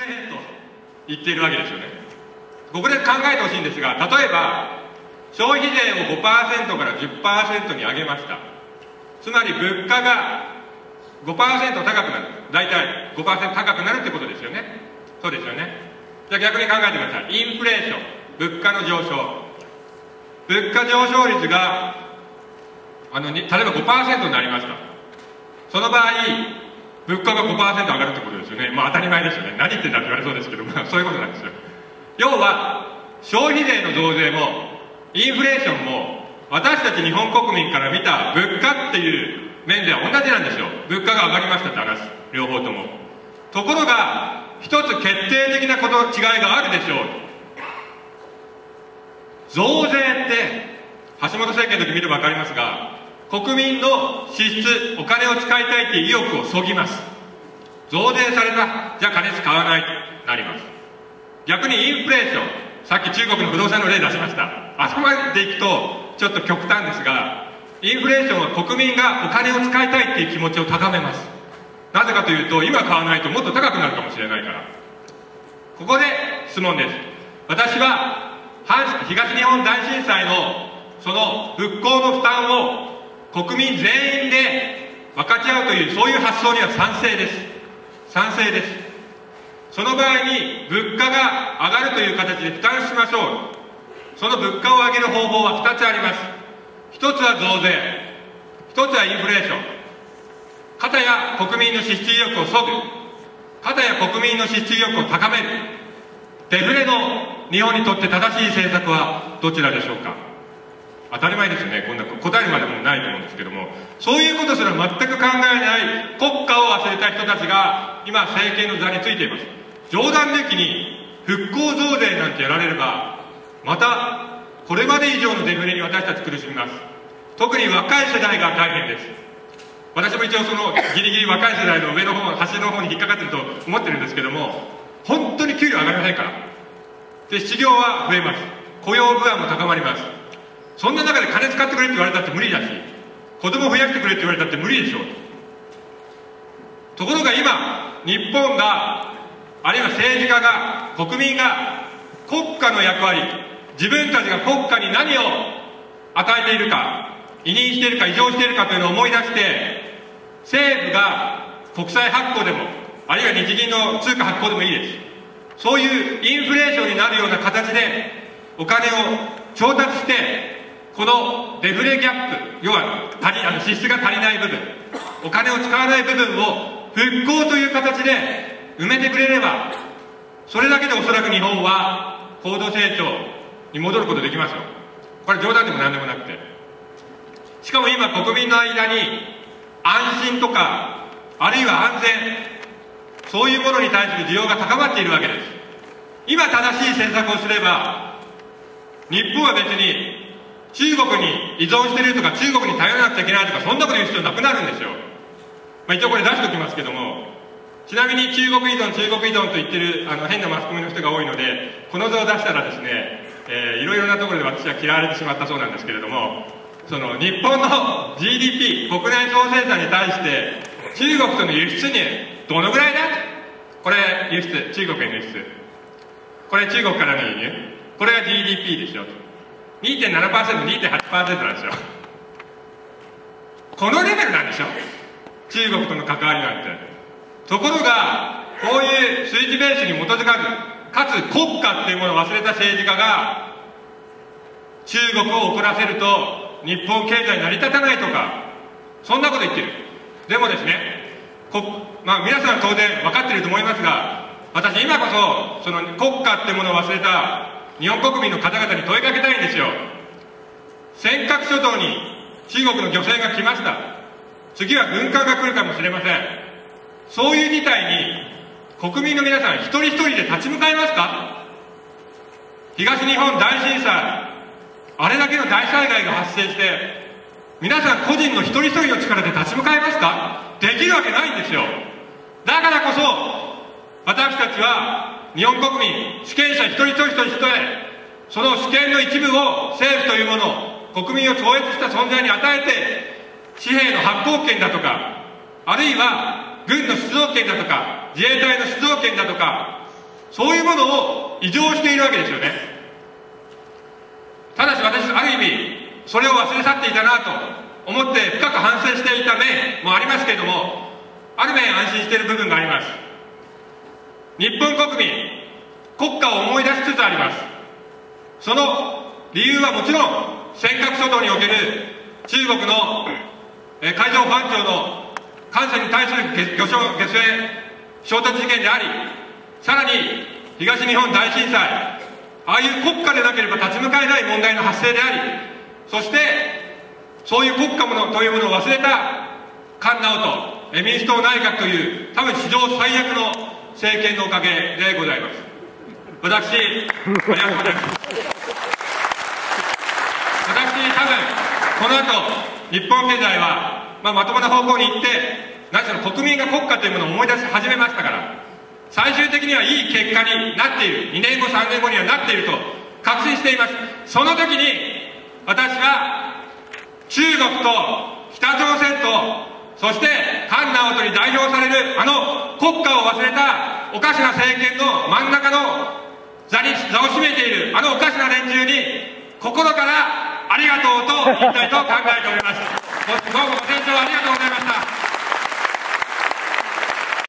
税と言っているわけですよね。ここで考えてほしいんですが、例えば消費税を 5% から 10% に上げました。つまり物価が 5% 高くなる、大体 5% 高くなるってことですよね。そうですよね。じゃあ逆に考えてください。インフレーション、物価の上昇、物価上昇率が例えば 5% になりました。その場合物価が 5% 上がるってことですよね。まあ当たり前ですよね。何言ってんだって言われそうですけども、そういうことなんですよ。要は消費税の増税もインフレーションも私たち日本国民から見た物価っていう面では同じなんですよ。物価が上がりましたって話、両方とも。ところが一つ決定的な違いがあるでしょう。増税って橋本政権の時見れば分かりますが、国民の支出、お金を使いたいという意欲をそぎます。増税された、じゃあ金使わないとなります。逆にインフレーション、さっき中国の不動産の例出しました。あそこまでいくとちょっと極端ですが、インフレーションは国民がお金を使いたいっていう気持ちを高めます。なぜかというと、今買わないともっと高くなるかもしれないから。ここで質問です。私は東日本大震災のその復興の負担を国民全員で分かち合うという、そういう発想には賛成です。賛成です。その場合に物価が上がるという形で負担しましょう。その物価を上げる方法は2つあります。1つは増税、1つはインフレーション。片や国民の支出意欲を削ぐ、片や国民の支出意欲を高める。デフレの日本にとって正しい政策はどちらでしょうか。当たり前ですよね。こんな答えるまでもないと思うんですけども、そういうことすら全く考えない国家を忘れた人たちが今政権の座についています。冗談抜きに復興増税なんてやられれば、またこれまで以上のデフレに私たち苦しみます。特に若い世代が大変です。私も一応そのギリギリ若い世代の上の方、端の方に引っかかってると思ってるんですけども、本当に給料上がりませんから。で、失業は増えます。雇用不安も高まります。そんな中で金使ってくれって言われたって無理だし、子供増やしてくれって言われたって無理でしょう。ところが今、日本が、あるいは政治家が、国民が国家の役割、自分たちが国家に何を与えているか、委任しているか異常しているかというのを思い出して、政府が国債発行でも、あるいは日銀の通貨発行でもいいです。そういうインフレーションになるような形でお金を調達して、このデフレギャップ、要は支出が足りない部分、お金を使わない部分を復興という形で埋めてくれれば、それだけでおそらく日本は高度成長に戻ることできますよ。これ冗談でも何でもなくて。しかも今国民の間に安心とか、あるいは安全、そういうものに対する需要が高まっているわけです。今正しい政策をすれば、日本は別に中国に依存しているとか、中国に頼らなくちゃいけないとか、そんなこと言う必要なくなるんですよ。一応これ出しておきますけども、ちなみに中国依存と言ってる変なマスコミの人が多いので、この図を出したらですね、いろいろなところで私は嫌われてしまったそうなんですけれども、その日本の GDP 国内総生産に対して中国との輸出入どのぐらいだ。これ輸出、中国への輸出、これ中国からの輸入、これが GDP ですよ。 2.7%、2.8% なんですよ。このレベルなんでしょ、中国との関わりなんて。ところがこういう数字ベースに基づかず、かつ国家っていうものを忘れた政治家が中国を怒らせると日本経済成り立たないとか、そんなこと言ってる。でもですね、皆さん当然分かっていると思いますが、私今こそその国家ってものを忘れた日本国民の方々に問いかけたいんですよ。尖閣諸島に中国の漁船が来ました。次は軍艦が来るかもしれません。そういう事態に国民の皆さん一人一人で立ち向かいますか。東日本大震災、あれだけの大災害が発生して、皆さん個人の一人一人の力で立ち向かいますか。できるわけないんですよ。だからこそ私たちは日本国民、主権者一人一人として、その主権の一部を政府というものを国民を超越した存在に与えて、紙幣の発行権だとか、あるいは軍の出動権だとか、自衛隊の出動権だとか、 そういうものを異常しているわけですよね。ただし私、ある意味それを忘れ去っていたなと思って深く反省していた面もありますけれども、ある面安心している部分があります。日本国民、国家を思い出しつつあります。その理由はもちろん尖閣諸島における中国の海上保安庁の艦船に対する漁船衝突事件であり、さらに東日本大震災、ああいう国家でなければ立ち向かえない問題の発生であり、そしてそういう国家というものを忘れた菅直人民主党内閣という多分史上最悪の政権のおかげでございます。私、ありがとうございます。私、多分この後日本経済は、まともな方向に行って、何しろ国民が国家というものを思い出し始めましたから、最終的にはいい結果になっている、2年後3年後にはなっていると確信しています。その時に私は中国と北朝鮮と、そして菅直人に代表されるあの国家を忘れたおかしな政権の真ん中の座を占めているあのおかしな連中に心からありがとうと言いたいと考えております。どうもご清聴ありがとうございました。